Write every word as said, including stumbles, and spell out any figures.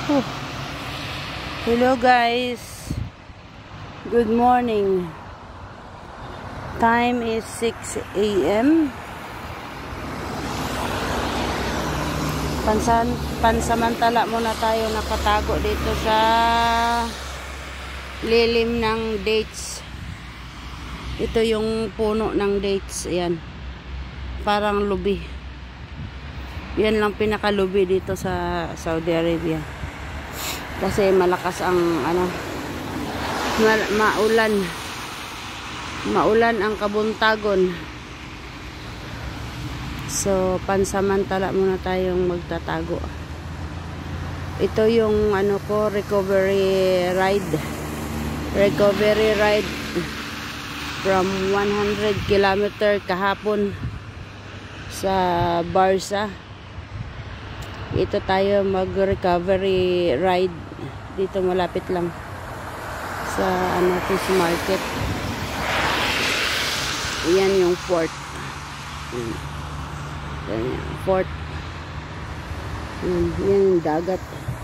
Oh. Hello guys, good morning. Time is six A M Pansan, pansamantala muna tayo nakatago dito sa lilim ng dates. Ito yung puno ng dates. Ayan, parang lubi. Yan lang pinakalubi dito sa Saudi Arabia. Kasi malakas ang ano, ma maulan. Maulan ang kabuntagon. So, pansamantala muna tayong magtatago. Ito yung ano ko, recovery ride. Recovery ride from one hundred kilometer kahapon sa Barsa. Ito tayo mag-recovery ride dito malapit lang sa ano, fish market. Yan yung port. Yan. Yan yung port. Yan, yan yung dagat.